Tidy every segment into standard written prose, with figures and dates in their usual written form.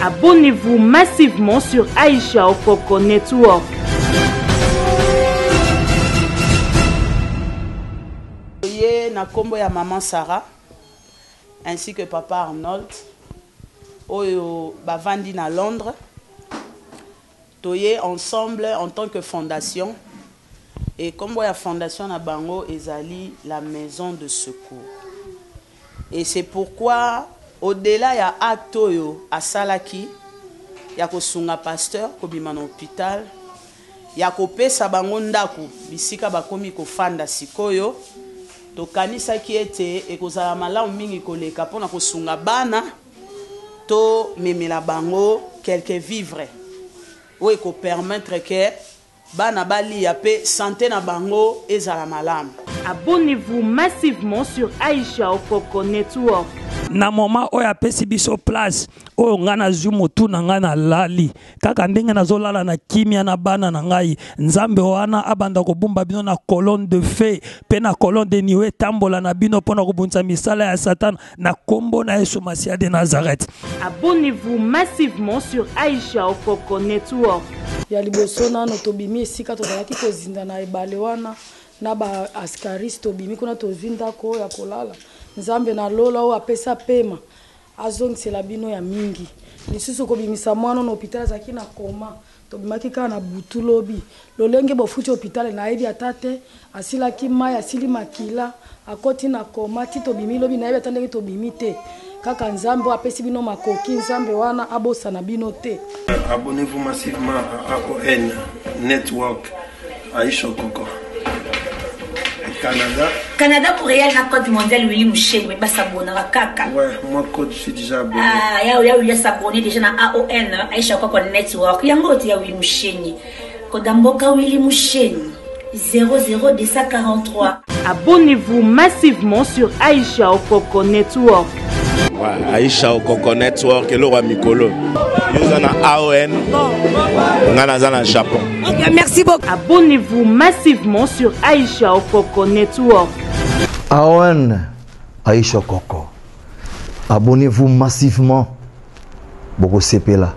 Abonnez-vous massivement sur Aïcha Okoko Network. Na kombo ya maman Sarah ainsi que papa Arnold oyo bavandi na Londres. Toye ensemble en tant que fondation et kombo ya fondation na bango ezali la maison de secours. Et c'est pourquoi au-delà ya acte oyo asalaki ya kosunga pasteur kobima na hôpital ya kopesa bango ndako bisika bakomi kofanda sikoyo tokanisaki ete ekozala malamu mingi koleka mpona kosunga bana to memela bango quelque vivre oyo ekopermettre ke bana balia pe santé na bango ezala malamu. Abonnez-vous massivement sur Aïcha Okoko Network. Na moment oya pesi biso place oyo nga na zumotu na nga na lali kaka ndenge nazolala na kimia na bana na ngai nzambe wana abanda kobumba bino na colonne de feu pe na colonne de nuée tambola na bino pona kobunza misala ya Satan na kombo na Yesu Masia de Nazareth. Abonnez-vous massivement sur Aïcha Okoko Network. Ya liboso nano tobimi esika tozalaki kozinda na ebale wana na ba askaris tobimi kuna tozinda ko ya kolala nzambe na lola o apesa pema azongisela bino ya mingi lisusu kobimisa mwana na hôpital zaki na koma tobimaki kana na butu lobi lolenge bofuti hôpital na yebi atate asilaki mai asili makila akoti na koma ti tobimi lobi na yebi atandeki tobimi te kaka nzambe apesi bino makoki nzambe wana abosa na bino te. Abonnez-vous massivement à AON Network Aïcha Okoko. Canada pour réel na code mondial Willy Mouché mais pas s'abonner à kaka. Ouais, moi code je suis déjà abonné. Ah, il y a s'abonner déjà na AON Aïcha Okoko Network. Yango ti ya Willy Mouché ni. Kodamboka Willy Mouché 00243. Abonnez-vous massivement sur Aïcha Okoko Network. Ouais, Aïcha Okoko Network, le roi Mikolo. Nous avons AON, nous avons Japon. Okay, merci beaucoup. Abonnez-vous massivement sur Aïcha Okoko Network. AON, Aïcha Okoko. Abonnez-vous massivement. Boko Sepela.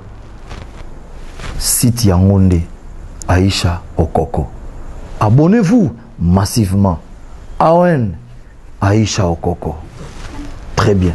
Site Yangonde, Aïcha Okoko. Abonnez-vous massivement. AON, Aïcha Okoko. Très bien.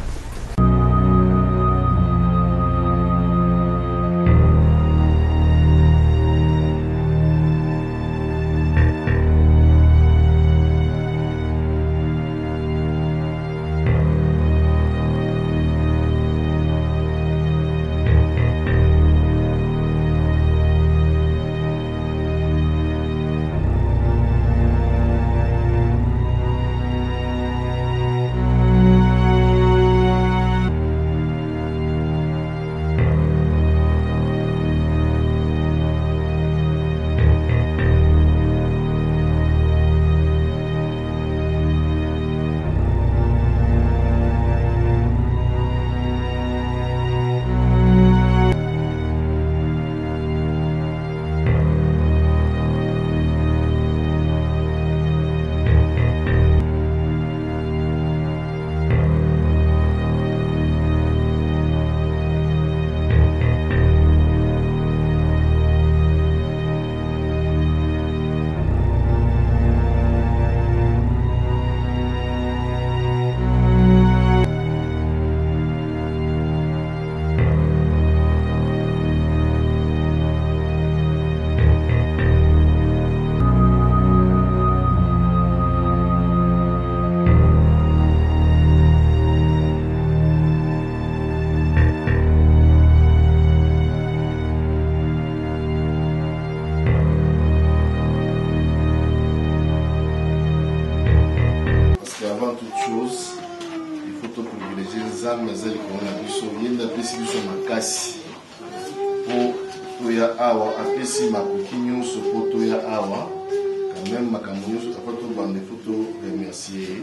awa apesi makoki nyonso poto ya awa quand même makambo nyonso tafa to bande photo remercier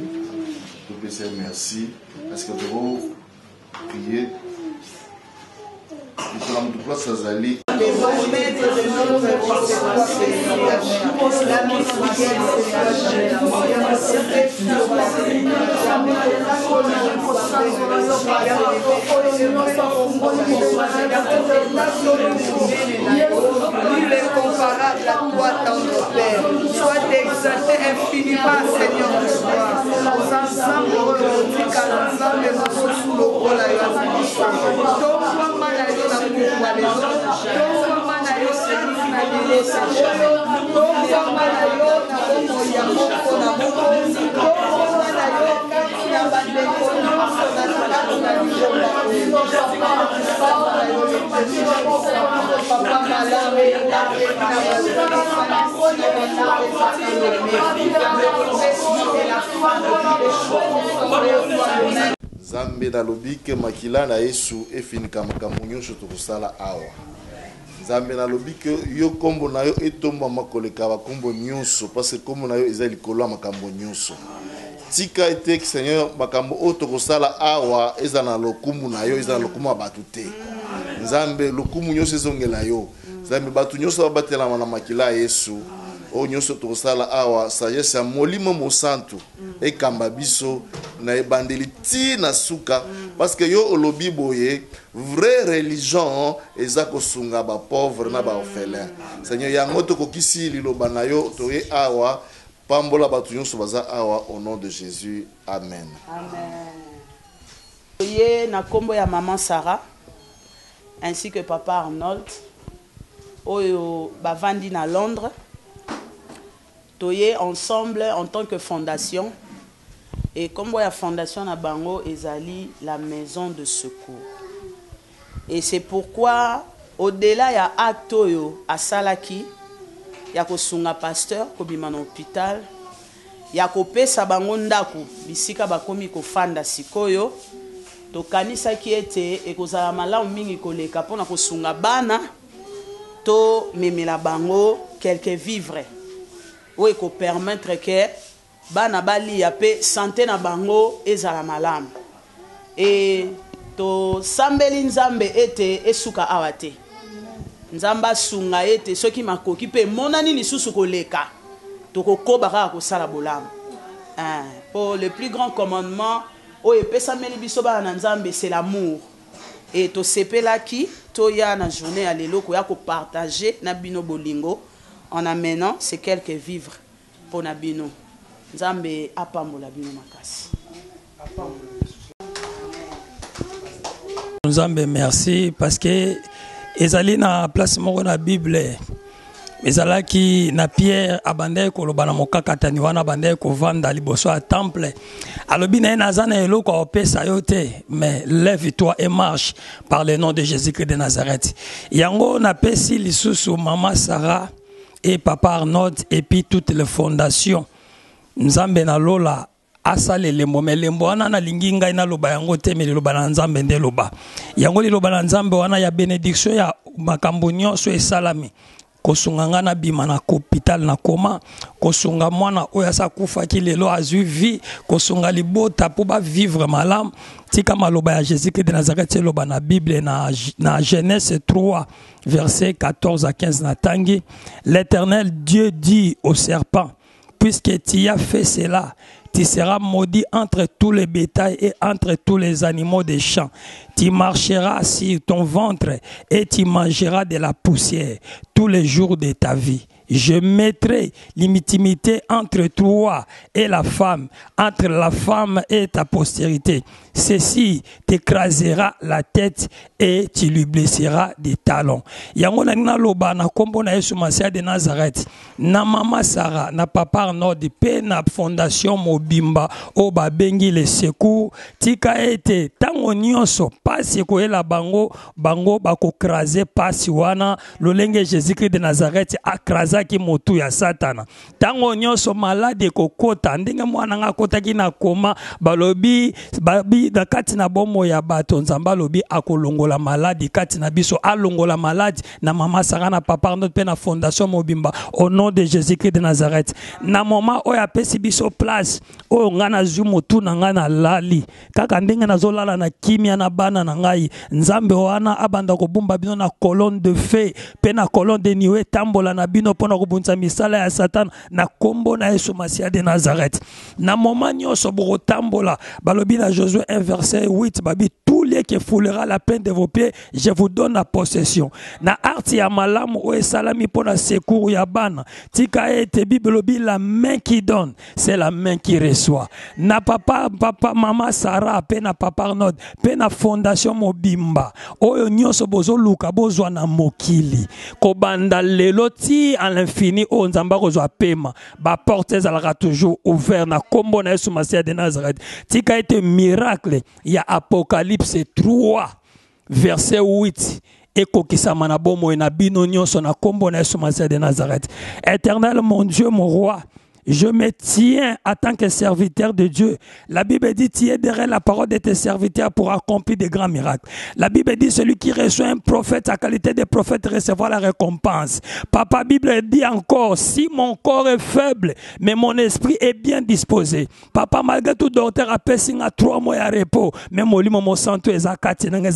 to pesa merci parce que to prier et pour la place azali Nul est comparable à toi, tendre Père. Sois exalté infiniment, Seigneur de gloire. Aux ensembles, Nzambe nalobi ke makila na Yesu efinika makambo nyonso tokosala awa. Nzambe nalobi ke yo kombo na yo etomba makoleka bakombo nyonso parce que kombo na yo eza likolo ya makambo nyonso. Tika ete Seigneur makambo o tokosala awa eza na lokumu na yo, eza na lokumu ya bato te. Nzambe lokumu nyonso ezongela yo. Nzambe bato nyonso babatelama na makila ya Yesu. O nyonso tokosala awa sagesse ya molimo mosantu ekamba biso na ebandeli ti na suka parce que yo olobi boye vraie religion eza kosunga ba pauvre na ba orphelin. Seigneur yango tokokisi liloba na yo toye awa pambola bato nyonso baza awa au nom de Jésus. Amen. Amen. Toye na kombo ya maman Sarah ainsi que papa Arnold oyo bavandi na Londres. Toye ensemble en tant que fondation et comme la fondation na bango ezali la maison de secours. Et c'est pourquoi au-delà ya acte yo à Salaki ya ko sunga pasteur ko bima na hôpital ya ko pesa bango ndaku bisika bakomi ko fanda sikoyo to kanisa ki ete e ko zala malamu mingi koleka pona ko sunga bana to memela bango quelques vivres. Ou eko permettre que bana bali ya pe santé na bango ezala malamu. Et to sambeli nzambe ete esuka awate. Nzamba sunga ete soki makoki pe monani lisusu koleka. To kokoba ka ko sala bolamu. Pour le plus grand commandement o epesa meli biso bana nzambe c'est l'amour. Et to sepela ki to ya na journée à lelo ko ya ko partager na bino bolingo. En amenant ces quelques vivres pour Nabino. Nzambe apambola bino makasi. Nzambe merci parce que ezali na place moko na Bible. Ezalaki na Pierre abandai koloba na mokakatani wana abandai kovanda liboso ya temple. Alobi na nazana eloko opesa yo te, mais lève-toi et marche par le nom de Jésus-Christ de Nazareth. Yango na pesi lisusu maman Sarah et papa Arnold et puis toutes les fondations. Nzambe na lola asale lembo melembo wana na linginga ina loba yango te me loba na nzambe nde loba. Yango li loba na nzambe wana ya bénédiction ya makambo nyonso esalami. Kosunganga na bima na hôpital na koma, kosunga mwana oya sa kufa ki lelo azui vie, kosunga libota pour ba vivre malam. Tika maloba ya Jésus-Christ de Nazareth loba na Bible na Genèse 3 verset 14 à 15 na tangi. L'Éternel Dieu dit au serpent, puisque tu as fait cela, tu seras maudit entre tous les bétails et entre tous les animaux des champs. Tu marcheras sur ton ventre et tu mangeras de la poussière tous les jours de ta vie. Je mettrai l'intimité entre toi et la femme, entre la femme et ta postérité. Ceci t'écrasera la tête et tu lui blesseras des talons. Yango na loba na kombo na Yesu Masia de Nazareth. Na mama Sarah, na papa Arnold, pe na fondation Mobimba, o ba bengi le secours. Tika ete tango nyonso pasi ko ela bango bako kraser pasi wana lolenge Jésus-Christ de Nazareth akrazaki motu ya Satana. Tango nyonso malade kokota ndenge mwana nga kotaki na koma balobi da kati na bomo ya bato nzamba lobi akolongola maladi kati na biso alongola maladi na mama Sarah na papa Arnold pe na fondation Mobimba au nom de Jésus-Christ de Nazareth. Na moment oya pesi biso place o ngana zumo tu na ngana lali kaka ndenge na zolala na kimia na bana na ngai nzambe wana abanda ko bumba bino na colonne de feu pe na colonne de niwe tambola na bino pona ko bunza misala ya Satan na kombo na Yesu Masia de Nazareth. Na moment nyonso boko tambola balobi na Josué 1 verset 8 babi tous les qui foulera la plaine de vos pieds je vous donne la possession na arti ya malamu o esalami pona secours ya bana tika ete bibelobi la main qui donne c'est la main qui reçoit na papa mama Sarah pe na papa Arnold pe na fondation mobimba oyo nyonso bozo luka bozwa na mokili ko banda lelo ti à l'infini o nzamba kozwa pema ba portes ezalaka toujours ouvert na kombo na Yesu Masia de Nazareth tika ete miracle ya Apocalypse 3 verset 8 ekokisama na bomo na bino nyonso na kombo na Yesu Masia de Nazareth. Éternel mon Dieu mon roi, je me tiens en tant que serviteur de Dieu. La Bible dit, tu aiderais la parole de tes serviteurs pour accomplir des grands miracles. La Bible dit, celui qui reçoit un prophète, sa qualité de prophète, recevra la récompense. Papa, Bible dit encore, si mon corps est faible, mais mon esprit est bien disposé. Papa, malgré tout, docteur a passé 3 mois à repos, mais mon lit, mon santo, est à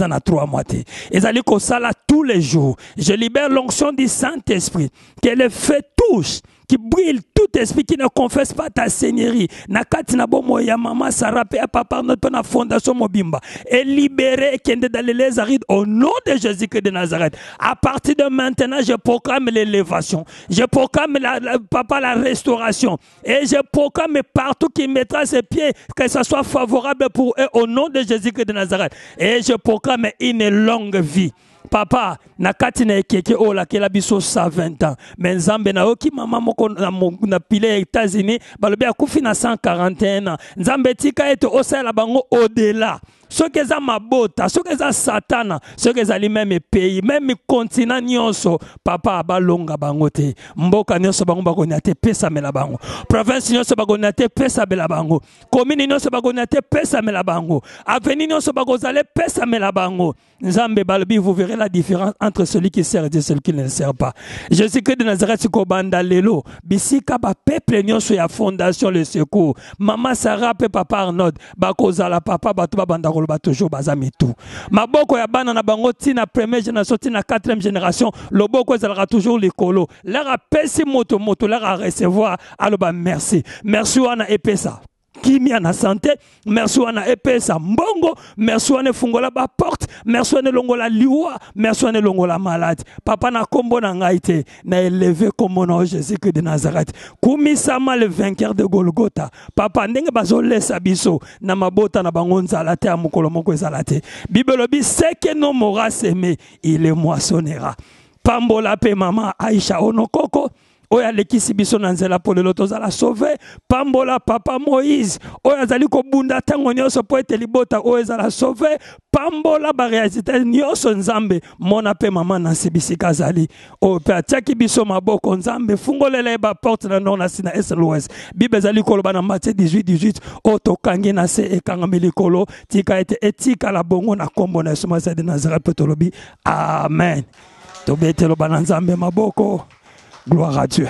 3 mois. Et ça dit que ça là tous les jours. Je libère l'onction du Saint-Esprit, que le feu touche, qui brille tout esprit qui ne confesse pas ta seigneurie. Nakati na bomo ya mama Sarah pe papa notre na fondation mobimba. Et libéré qui est dans les arides au nom de Jésus-Christ de Nazareth. À partir de maintenant, je proclame l'élévation. Je proclame papa la restauration. Et je proclame partout qui mettra ses pieds que ça soit favorable pour eux au nom de Jésus-Christ de Nazareth. Et je proclame une longue vie. Papa, nakati na ekeke o la kela biso 120 ans. Mais nzambe na oki mama moko na pile États-Unis, balobi akufi na 141 ans. Nzambe tika ete osala bango au-delà. Ceux qui ont mabota, ceux qui ont satana, ceux qui ont même pays, même continent nyonso, papa abalonga bangote. Mboka nyonso bango bagonate pesa mela bango. Province nyonso bagonate pesa mela bango. Commune nyonso bagonate pesa mela bango. Avenue nyonso bagozale pesa mela bango. Nzambe balobi, vous verrez la différence entre celui qui sert et celui qui ne sert pas. Jésus-Christ de Nazareth kobanda lelo, bisika ba peuple nyonso ya fondation le secours. Mama Sarah pe papa Arnold, bakozala papa batu babanda toujours bazami tout. Maboko ya bana na bango tina première génération tina quatrième génération, loboko ezalaka toujours likolo. Leur a pesi moto leur a recevoir aloba merci. Merci wana epesa. Kimia na santé, merci wana epesa mbongo, merci wana fungola ba porte, merci wana longola liwa, merci wana longola malade. Papa na kombo na ngaite, na élevé comme mon Jésus-Christ de Nazareth. Kumisama le vainqueur de Golgotha. Papa ndenge bazolesa biso na mabota na bango nzala te amukolo moko ezala te. Bible dit ce que nos moras s'aimer, il les moissonnera. Pambola pe mama Aïcha Onokoko. Oya lekisi biso na nzela po lelo tozala sauver. Pambola papa Moïse oya zali ko bunda tango nyonso po ete libota oya zala sauver. Pambola ba réalité nyonso nzambe mona pe mama na sibisika zali o pe atiaki biso maboko nzambe fungolela ba porte na nord na sina est l'ouest. Bible zali koloba na Matthieu 18 o tokangi na se ekanga milikolo tika ete etika la bongo na kombo na Yesu Masia de Nazareth petolobi amen. Tobetelo bana nzambe maboko. Gloire à Dieu.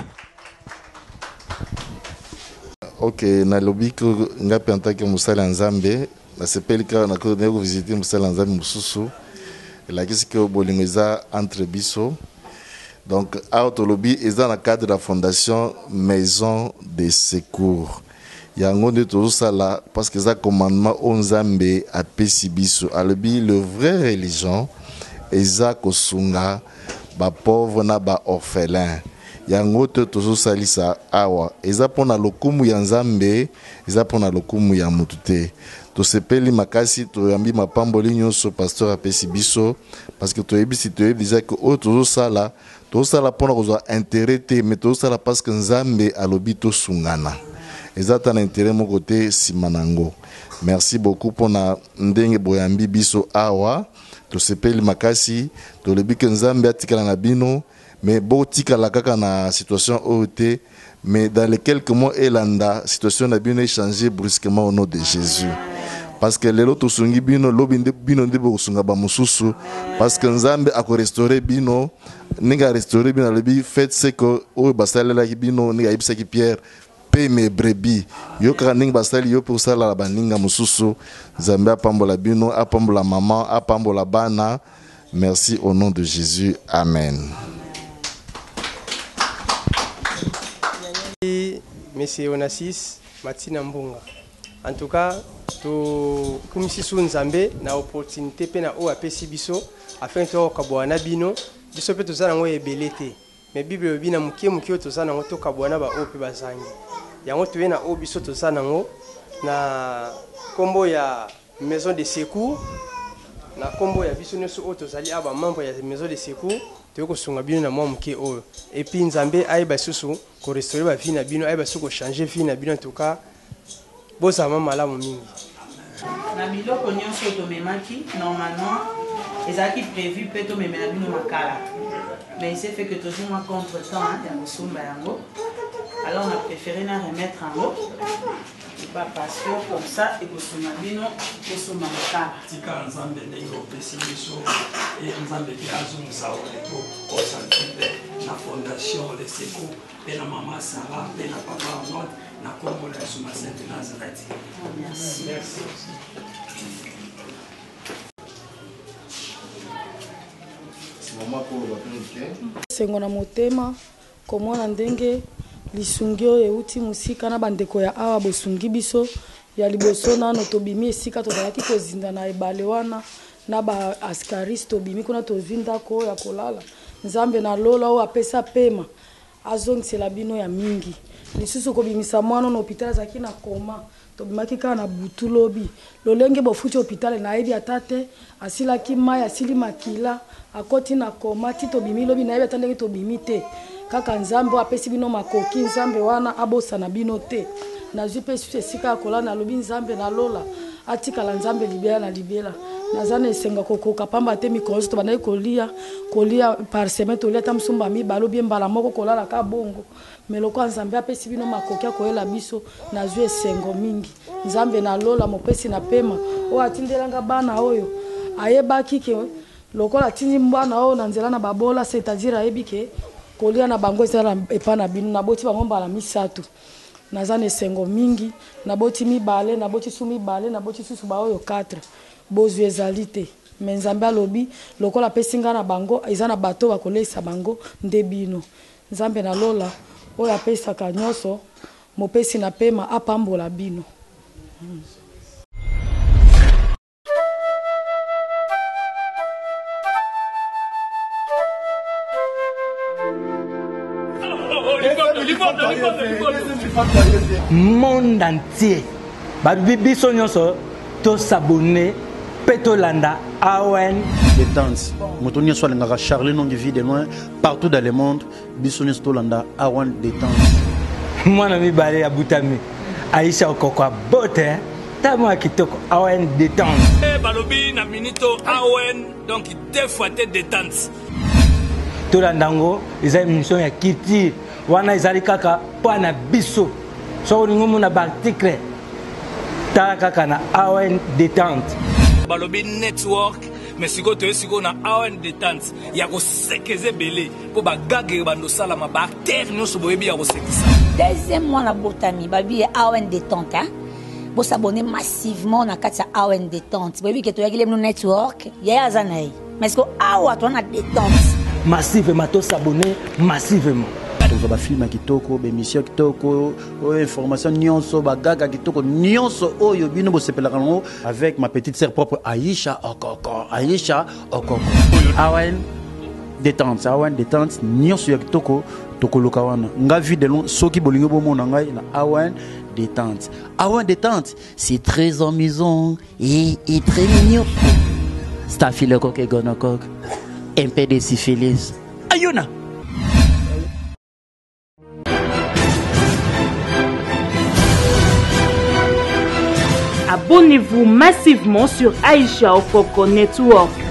Ok, na lobby que nga penta que musala nzambe, na sepeli ka na ko nego visiter musala nzambe mususu. La kisi que bolingeza entre biso. Donc auto lobby eza na cadre de la fondation Maison de Secours. Yango de tout ça là parce que ça commandement onzambe a pesi biso. A lobby le vrai religion eza kosunga ba pauvre na ba orphelin. Yango te tozo salisa awa eza pona lokumu ya nzambe eza pona lokumu ya mutute to sepeli makasi to yambi mapamboli nyonso pasteur apesi biso parce que to yebisi to yebisa que o tozo sala pona kozwa intérêt te mais tozo sala parce que nzambe alobi to sungana eza ta na intérêt moko te simanango. Merci beaucoup pona ndenge boyambi biso awa to sepeli makasi to lebi que nzambe atikala na bino. Mais botika la kaka na situation OT, mais dans les quelques mois elanda situation a bien changé brusquement au nom de Jésus. Parce que les autres sungi bino lobinde bino ndebo sunga ba mususu parce que nzambe ako restaurer bino ninga restaurer bino le bi fait c'est que o basala la bino ninga ibisa ki Pierre paye mes brebis yo ka ninga basali yo pour ça la baninga mususu nzambe apambola bino apambola maman apambola bana. Merci au nom de Jésus. Amen. Monsieur Onassis Matina Mbunga. En tout cas, to kumisi su nzambe na opportunité pe na o apesi biso afin to kabwana bino biso pe tozana ngo ebelete mais bible bina mukie tozana ngo to kabwana ba o pe bazangi yango to na o biso tozana ngo na kombo ya maison de secours na kombo ya biso nyonso o tozali aba membre ya maison de secours to ko sunga bino na mwa mukie o et puis nzambe ayeba susu ko restaurer ba vie na bino ayeba susu ko changer vie na bino en tout cas bozama malamu mingi. Na biloko nyonso tomemaki normalement ezalaki prévu mpe tomemela bino makala mais il s'est fait que toujours moi contre temps ya kosomba yango alors on a préféré na remettre yango pas parce que comme ça ekosoma bino kosomba makala tika nzambe ndenge opesi biso e nzambe mpe azongisa oleto kosantipe na fondation le secours mpe na mama Sara mpe na papa Arnold na kombo na Yesu ma Sainte Nazareth. Merci. Merci. sengo na motema komona ndenge lisungi oyo euti musika na bandeko ya awa bosungi biso ya liboso nano tobimi esika tozalaki kozinda na ebale wana na ba askariste tobimi kuna tozwi ndako ya kolala nzambe na lola oyo apesa pema azongisela bino ya mingi lisusu kobimisa mwana na hôpital azalaki na koma tobimaki kaka na butu lobi lolenge bofuti hôpital nayebi ata te asilaki mai asili makila akoti na koma ti tobimi lobi nayebi ata ndenge tobimi te kaka nzambe oyo apesi bino makoki nzambe wana abosana bino te nazwi mpe susu esika ya kolala nalobi nzambe na lola atikala nzambe libela na libela naza na esenga kokoka pamba te mikolo nyonso tobandaki kolia par semaine tolia ata mosumba mibale obie mbala moko kolalaka bongo me lokola nzambe apesi bino makoki ya koyela biso nazwi esengo mingi nzambe na lola mopesi na pema oyo atindelanga bana oyo ayebaki ke lokola atindi bana oyo na nzela na babola c'est-à-dire ayebi ke kolia na bango ezala epa na bino naboti bango mbala misato naza na esengo mingi naboti mibale naboti su mibale naboti susu baoyo 4 bozwi ezali te me nzambe alobi lokola apesi nga na bango eza na bato bakolesa bango nde bino nzambe na lola oyo apesaka nyonso mopesi na pema apambola bino. Monde entier biso nyonso to s'abonner petolanda AON détente moto nyonso alingaka Charlie non vie de loin partout dans le monde biso nyonso tolanda AON détente mwana mibale ya butami Aisha Okoko bote tamo kitoko AON détente balobi na minito AON donc deux fois détente tolandango eza émission ya kiti wana ezali kaka pa na biso so ningumu na article ta kaka na AON détente balobi network mais siko to siko na AON détente ya ko sekeze belé po bagage bando sala ma bactère nyonso boyebi ya ko sekisa deuxième mois na botami babi AON détente hein bo s'abonner massivement na kati AON détente boyebi ke to yakile no network ya azanai mais siko awa to na détente massivement to s'abonner massivement toza bafilme ya kitoko bemission ya kitoko oyo information nyonso bagaga kitoko nyonso oyo bino bosepelaka nango avec ma petite sœur propre Aisha Okoko AON détente nyonso ya kitoko tokoloka wana nga vie de long soki bolingo bomona ngai na AON détente c'est très amusant et très mignon Staphylocoque et gonocoque un peu de syphilis ayona. Abonnez-vous massivement sur Aisha Okoko Network.